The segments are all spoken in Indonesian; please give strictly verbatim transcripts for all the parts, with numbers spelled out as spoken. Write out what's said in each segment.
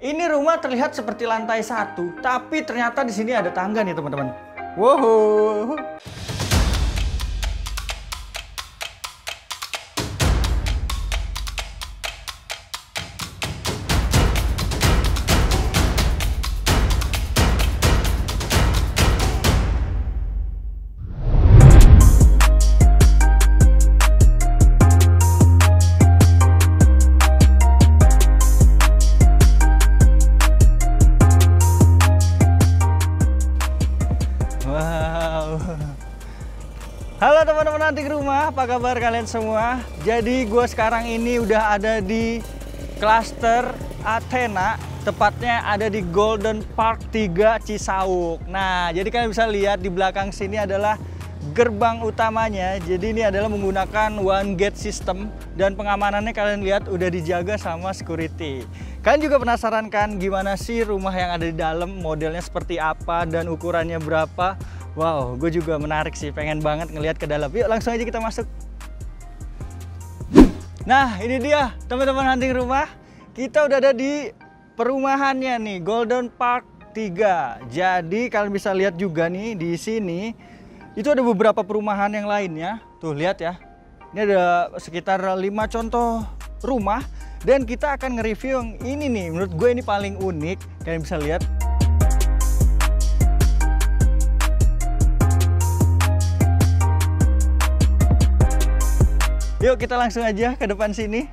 Ini rumah terlihat seperti lantai satu, tapi ternyata di sini ada tangga nih teman-teman. Wow. Halo teman-teman antik rumah, apa kabar kalian semua? Jadi gue sekarang ini udah ada di klaster Athena, tepatnya ada di Golden Park tiga Cisauk. Nah, jadi kalian bisa lihat di belakang sini adalah gerbang utamanya. Jadi ini adalah menggunakan one gate system dan pengamanannya kalian lihat udah dijaga sama security. Kalian juga penasaran kan gimana sih rumah yang ada di dalam, modelnya seperti apa dan ukurannya berapa? Wow, gue juga menarik sih, pengen banget ngelihat ke dalam. Yuk langsung aja kita masuk. Nah, ini dia teman-teman hunting rumah. Kita udah ada di perumahannya nih, Golden Park tiga. Jadi kalian bisa lihat juga nih di sini itu ada beberapa perumahan yang lainnya. Tuh lihat ya. Ini ada sekitar lima contoh rumah dan kita akan nge-review yang ini nih. Menurut gue ini paling unik. Kalian bisa lihat. Yuk kita langsung aja ke depan sini.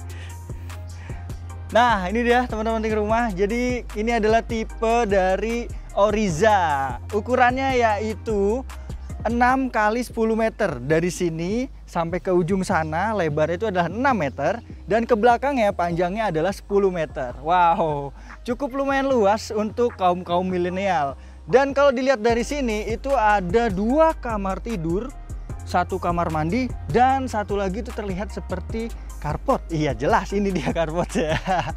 Nah ini dia teman-teman di rumah. Jadi ini adalah tipe dari Oriza. Ukurannya yaitu enam kali sepuluh meter. Dari sini sampai ke ujung sana lebarnya itu adalah enam meter. Dan ke belakangnya panjangnya adalah sepuluh meter. Wow, cukup lumayan luas untuk kaum-kaum milenial. Dan kalau dilihat dari sini itu ada dua kamar tidur, satu kamar mandi, dan satu lagi itu terlihat seperti carport. Iya jelas ini dia carport ya.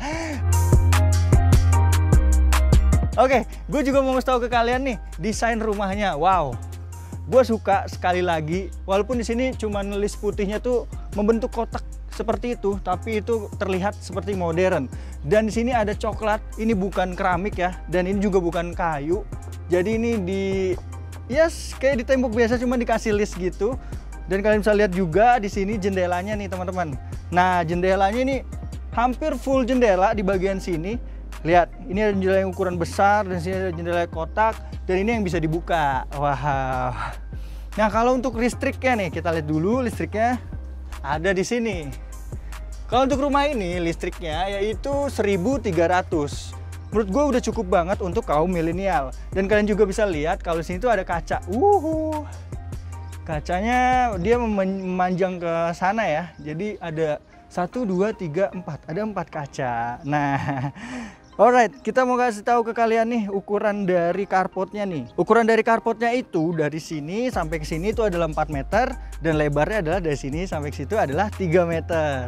Oke, gue juga mau ngasih tahu ke kalian nih desain rumahnya. Wow, gue suka sekali lagi. Walaupun di sini cuma nulis putihnya tuh membentuk kotak seperti itu, tapi itu terlihat seperti modern. Dan di sini ada coklat. Ini bukan keramik ya, dan ini juga bukan kayu. Jadi ini di yes, kayak di tembok biasa cuma dikasih list gitu. Dan kalian bisa lihat juga di sini jendelanya nih teman-teman. Nah, jendelanya ini hampir full jendela di bagian sini. Lihat, ini ada jendela yang ukuran besar dan sini ada jendela kotak dan ini yang bisa dibuka. Wow. Nah, kalau untuk listriknya nih, kita lihat dulu listriknya ada di sini. Kalau untuk rumah ini listriknya yaitu seribu tiga ratus. Menurut gue udah cukup banget untuk kaum milenial. Dan kalian juga bisa lihat kalau di sini tuh ada kaca. Uhuh. Kacanya dia memanjang ke sana ya. Jadi ada satu, dua, tiga, empat. Ada empat kaca. Nah, alright, kita mau kasih tahu ke kalian nih ukuran dari carportnya nih. Ukuran dari carportnya itu dari sini sampai ke sini itu adalah empat meter dan lebarnya adalah dari sini sampai ke situ adalah tiga meter.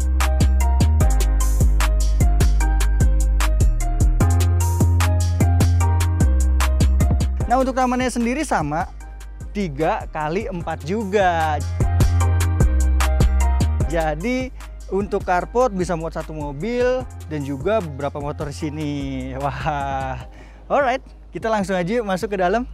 Nah, untuk tamannya sendiri sama tiga kali empat juga. Jadi untuk carport bisa muat satu mobil dan juga beberapa motor di sini. Wah, alright, kita langsung aja masuk ke dalam.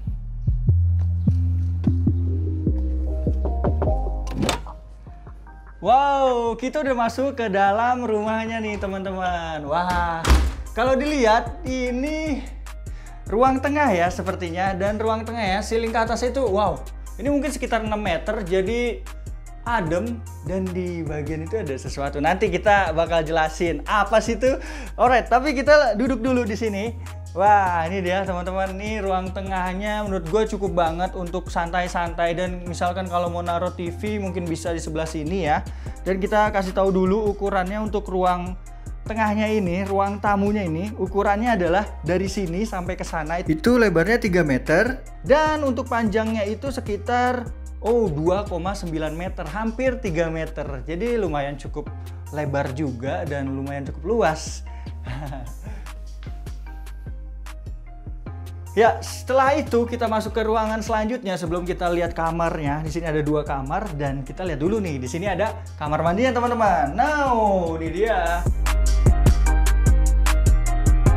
Wow, kita udah masuk ke dalam rumahnya nih teman-teman. Wah, kalau dilihat ini ruang tengah ya sepertinya, dan ruang tengah ya, ceiling ke atas itu wow, ini mungkin sekitar enam meter, jadi adem dan di bagian itu ada sesuatu. Nanti kita bakal jelasin apa sih itu. Alright, tapi kita duduk dulu di sini. Wah, ini dia teman-teman, nih ruang tengahnya menurut gue cukup banget untuk santai-santai, dan misalkan kalau mau naruh T V mungkin bisa di sebelah sini ya. Dan kita kasih tahu dulu ukurannya untuk ruang tengahnya ini, ruang tamunya ini, ukurannya adalah dari sini sampai ke sana itu lebarnya tiga meter dan untuk panjangnya itu sekitar oh dua koma sembilan meter, hampir tiga meter. Jadi lumayan cukup lebar juga dan lumayan cukup luas. Ya, setelah itu kita masuk ke ruangan selanjutnya. Sebelum kita lihat kamarnya, di sini ada dua kamar dan kita lihat dulu nih, di sini ada kamar mandinya teman-teman. Nah, ini dia.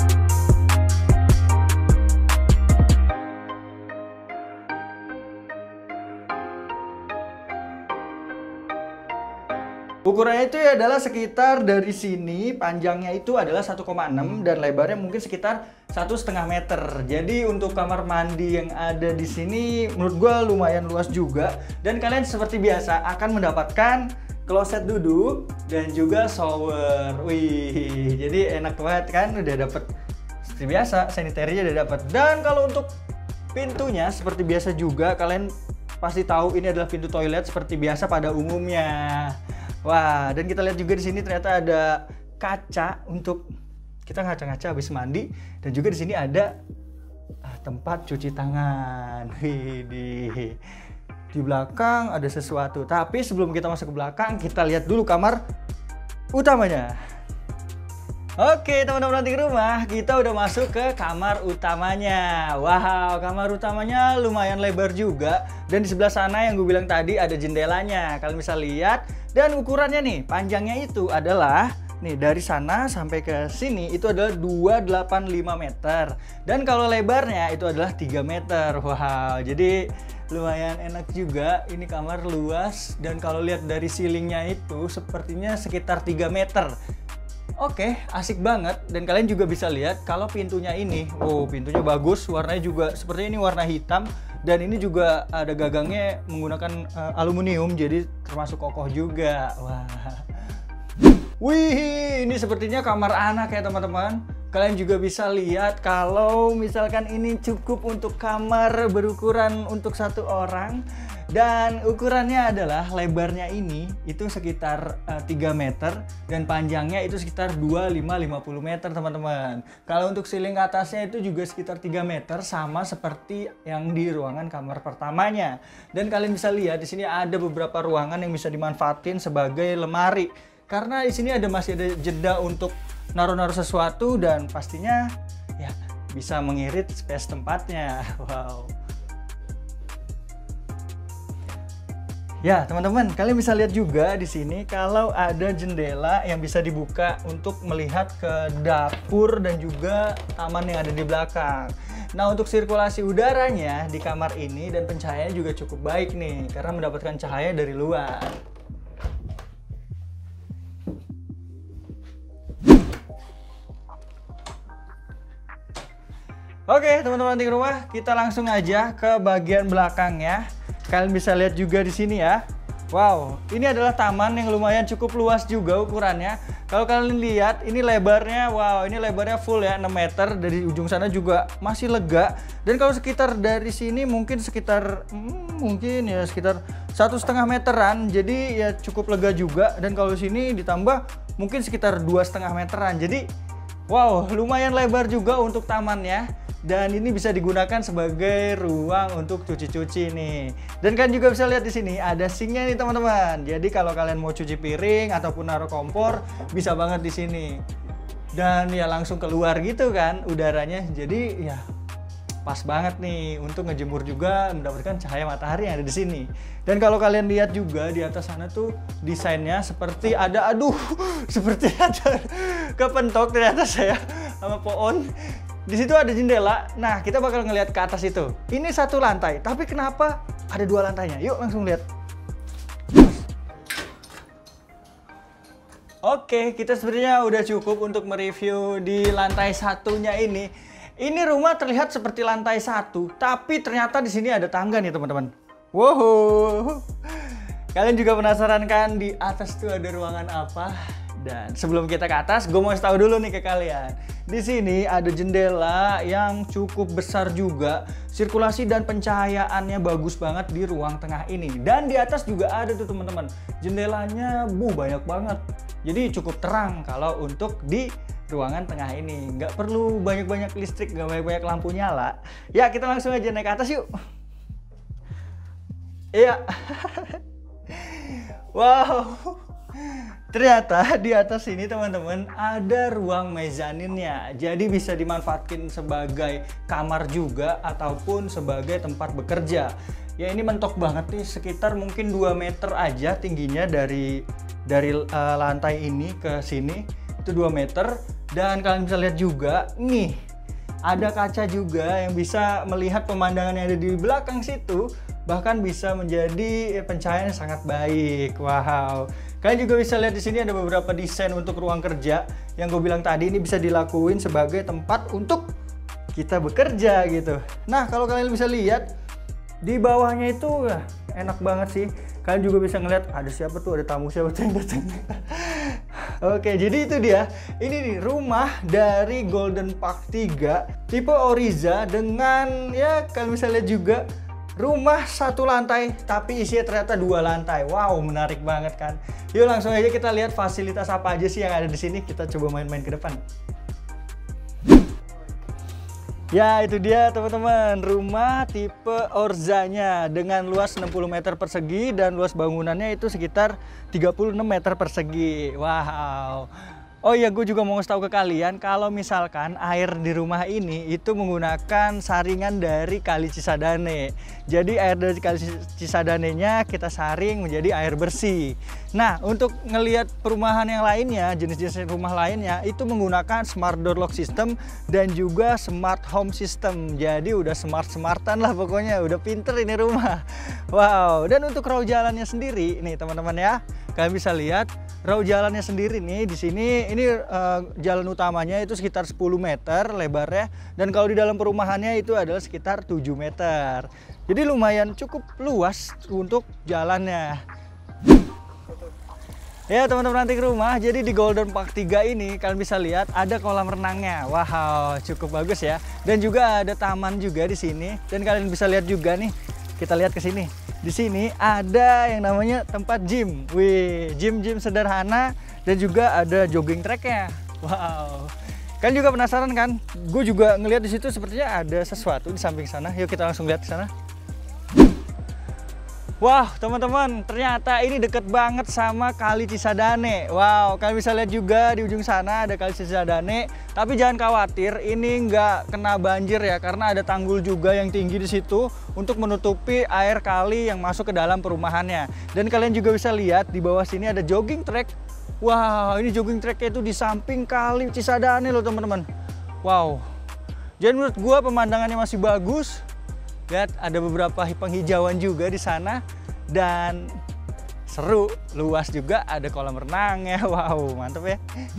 Ukurannya itu adalah sekitar dari sini, panjangnya itu adalah satu koma enam dan lebarnya mungkin sekitar satu setengah meter. Jadi untuk kamar mandi yang ada di sini menurut gue lumayan luas juga. Dan kalian seperti biasa akan mendapatkan kloset duduk dan juga shower. Wih, jadi enak banget kan, udah dapet seperti biasa, sanitary-nya udah dapet. Dan kalau untuk pintunya seperti biasa juga, kalian pasti tahu ini adalah pintu toilet seperti biasa pada umumnya. Wah, dan kita lihat juga di sini ternyata ada kaca untuk kita ngaca-ngaca habis mandi, dan juga di sini ada ah, tempat cuci tangan. Wih, di di belakang ada sesuatu. Tapi sebelum kita masuk ke belakang, kita lihat dulu kamar utamanya. Oke teman-teman nanti rumah, kita udah masuk ke kamar utamanya. Wow, kamar utamanya lumayan lebar juga. Dan di sebelah sana yang gue bilang tadi ada jendelanya. Kalian bisa lihat. Dan ukurannya nih, panjangnya itu adalah nih dari sana sampai ke sini itu adalah dua koma delapan lima meter. Dan kalau lebarnya itu adalah tiga meter. Wow, jadi lumayan enak juga. Ini kamar luas. Dan kalau lihat dari ceilingnya itu sepertinya sekitar tiga meter. Oke, asik banget. Dan kalian juga bisa lihat kalau pintunya ini, oh pintunya bagus, warnanya juga seperti ini, warna hitam. Dan ini juga ada gagangnya menggunakan uh, aluminium, jadi termasuk kokoh juga. Wah, wih, ini sepertinya kamar anak ya teman-teman. Kalian juga bisa lihat kalau misalkan ini cukup untuk kamar berukuran untuk satu orang. Dan ukurannya adalah lebarnya ini itu sekitar uh, tiga meter dan panjangnya itu sekitar dua puluh lima sampai lima puluh meter teman-teman. Kalau untuk ceiling ke atasnya itu juga sekitar tiga meter, sama seperti yang di ruangan kamar pertamanya. Dan kalian bisa lihat di sini ada beberapa ruangan yang bisa dimanfaatin sebagai lemari. Karena di sini ada masih ada jeda untuk naruh-naruh sesuatu dan pastinya ya bisa mengirit space tempatnya. Wow. Ya teman-teman, kalian bisa lihat juga di sini kalau ada jendela yang bisa dibuka untuk melihat ke dapur dan juga taman yang ada di belakang. Nah, untuk sirkulasi udaranya di kamar ini dan pencahayaannya juga cukup baik nih, karena mendapatkan cahaya dari luar. Oke teman-teman di rumah, kita langsung aja ke bagian belakang ya. Kalian bisa lihat juga di sini ya. Wow, ini adalah taman yang lumayan cukup luas juga ukurannya. Kalau kalian lihat, ini lebarnya, wow, ini lebarnya full ya, enam meter. Dari ujung sana juga masih lega. Dan kalau sekitar dari sini mungkin sekitar, hmm, mungkin ya sekitar satu setengah meteran. Jadi ya cukup lega juga. Dan kalau sini ditambah mungkin sekitar dua setengah meteran. Jadi, wow, lumayan lebar juga untuk tamannya. Dan ini bisa digunakan sebagai ruang untuk cuci-cuci nih. Dan kalian juga bisa lihat di sini ada sinknya nih teman-teman. Jadi kalau kalian mau cuci piring ataupun naruh kompor bisa banget di sini. Dan ya langsung keluar gitu kan udaranya. Jadi ya pas banget nih untuk ngejemur juga, mendapatkan cahaya matahari yang ada di sini. Dan kalau kalian lihat juga di atas sana tuh desainnya seperti ada, aduh, seperti ada kepentok ternyata saya sama pohon. Di situ ada jendela. Nah, kita bakal ngelihat ke atas itu. Ini satu lantai, tapi kenapa ada dua lantainya? Yuk langsung lihat. Oke, kita sebenarnya udah cukup untuk mereview di lantai satunya ini. Ini rumah terlihat seperti lantai satu, tapi ternyata di sini ada tangga nih teman-teman. Wow. Kalian juga penasaran kan di atas tuh ada ruangan apa? Dan sebelum kita ke atas, gue mau tahu dulu nih ke kalian. Di sini ada jendela yang cukup besar juga. Sirkulasi dan pencahayaannya bagus banget di ruang tengah ini. Dan di atas juga ada tuh teman-teman. Jendelanya bu banyak banget. Jadi cukup terang kalau untuk di ruangan tengah ini. Nggak perlu banyak-banyak listrik, nggak banyak-banyak lampu nyala. Ya kita langsung aja naik ke atas yuk. Iya. Wow. Ternyata di atas ini teman-teman ada ruang mezaninnya. Jadi bisa dimanfaatkan sebagai kamar juga ataupun sebagai tempat bekerja. Ya ini mentok banget nih, sekitar mungkin dua meter aja tingginya dari dari uh, lantai ini ke sini. Itu dua meter. Dan kalian bisa lihat juga nih ada kaca juga yang bisa melihat pemandangan yang ada di belakang situ. Bahkan bisa menjadi pencahayaan yang sangat baik. Wow. Kalian juga bisa lihat di sini ada beberapa desain untuk ruang kerja yang gue bilang tadi, ini bisa dilakuin sebagai tempat untuk kita bekerja gitu. Nah, kalau kalian bisa lihat di bawahnya itu ya, enak banget sih. Kalian juga bisa ngeliat ada siapa tuh, ada tamu siapa tuh yang datang. Oke, jadi itu dia. Ini nih rumah dari Golden Park tiga tipe Oriza dengan ya kalian bisa lihat juga rumah satu lantai tapi isinya ternyata dua lantai. Wow, menarik banget kan. Yuk langsung aja kita lihat fasilitas apa aja sih yang ada di sini. Kita coba main-main ke depan. Ya, itu dia teman-teman, rumah tipe Orzanya dengan luas enam puluh meter persegi dan luas bangunannya itu sekitar tiga puluh enam meter persegi. Wow. Oh iya, gue juga mau ngasih tahu ke kalian kalau misalkan air di rumah ini itu menggunakan saringan dari Kali Cisadane. Jadi air dari Kali Cisadane-nya kita saring menjadi air bersih. Nah, untuk ngelihat perumahan yang lainnya, jenis-jenis rumah lainnya itu menggunakan smart door lock system dan juga smart home system. Jadi udah smart-smartan lah pokoknya, udah pinter ini rumah. Wow, dan untuk raw jalannya sendiri nih teman-teman ya. Kalian bisa lihat raw jalannya sendiri nih di sini. Ini uh, jalan utamanya itu sekitar sepuluh meter lebarnya, dan kalau di dalam perumahannya itu adalah sekitar tujuh meter. Jadi lumayan cukup luas untuk jalannya. Ya teman-teman antik rumah, jadi di Golden Park tiga ini kalian bisa lihat ada kolam renangnya. Wow, cukup bagus ya. Dan juga ada taman juga di sini. Dan kalian bisa lihat juga nih, kita lihat ke sini. Di sini ada yang namanya tempat gym. Wih, gym-gym sederhana dan juga ada jogging tracknya. Wow. Kalian juga penasaran kan? Gue juga ngelihat di situ sepertinya ada sesuatu di samping sana. Yuk kita langsung lihat ke sana. Wah, teman-teman, ternyata ini deket banget sama Kali Cisadane. Wow, kalian bisa lihat juga di ujung sana ada Kali Cisadane. Tapi jangan khawatir, ini nggak kena banjir ya, karena ada tanggul juga yang tinggi di situ untuk menutupi air kali yang masuk ke dalam perumahannya. Dan kalian juga bisa lihat di bawah sini ada jogging track. Wow, ini jogging tracknya itu di samping Kali Cisadane loh teman-teman. Wow, jadi menurut gua pemandangannya masih bagus. Lihat ada beberapa penghijauan juga di sana dan seru, luas juga, ada kolam renangnya. Wow, mantep ya.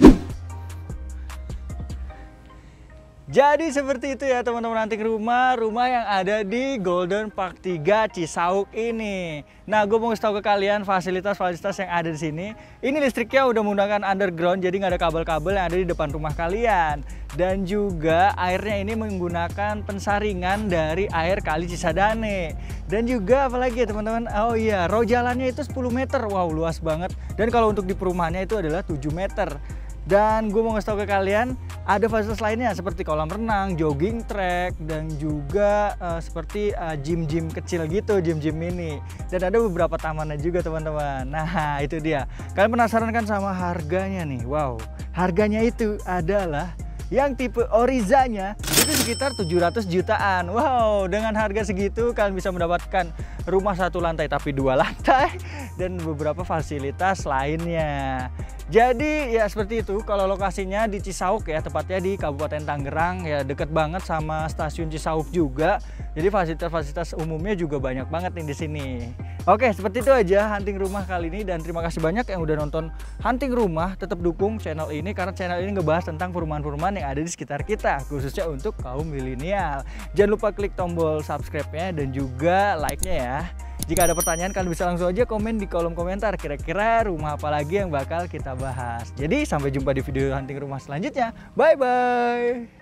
Jadi seperti itu ya teman-teman antik rumah, rumah yang ada di Golden Park tiga Cisauk ini. Nah, gue mau kasih tahu ke kalian fasilitas-fasilitas yang ada di sini. Ini listriknya udah menggunakan underground, jadi nggak ada kabel-kabel yang ada di depan rumah kalian. Dan juga airnya ini menggunakan pensaringan dari air Kali Cisadane. Dan juga apalagi ya teman-teman, oh iya, raw jalannya itu sepuluh meter. Wow, luas banget. Dan kalau untuk di perumahannya itu adalah tujuh meter. Dan gue mau ngasih tau ke kalian, ada fasilitas lainnya seperti kolam renang, jogging track, dan juga uh, seperti uh, gym-gym kecil gitu, gym-gym mini. Dan ada beberapa tamannya juga teman-teman. Nah, itu dia. Kalian penasaran kan sama harganya nih? Wow, harganya itu adalah yang tipe Orizanya itu sekitar tujuh ratus jutaan. Wow, dengan harga segitu kalian bisa mendapatkan rumah satu lantai tapi dua lantai dan beberapa fasilitas lainnya. Jadi ya seperti itu. Kalau lokasinya di Cisauk ya, tepatnya di Kabupaten Tangerang ya, deket banget sama stasiun Cisauk juga. Jadi fasilitas-fasilitas umumnya juga banyak banget nih di sini. Oke, seperti itu aja hunting rumah kali ini, dan terima kasih banyak yang udah nonton hunting rumah. Tetap dukung channel ini karena channel ini ngebahas tentang perumahan-perumahan yang ada di sekitar kita, khususnya untuk kaum milenial. Jangan lupa klik tombol subscribe-nya dan juga like-nya ya. Jika ada pertanyaan, kalian bisa langsung aja komen di kolom komentar. Kira-kira rumah apa lagi yang bakal kita bahas. Jadi sampai jumpa di video hunting rumah selanjutnya. Bye-bye.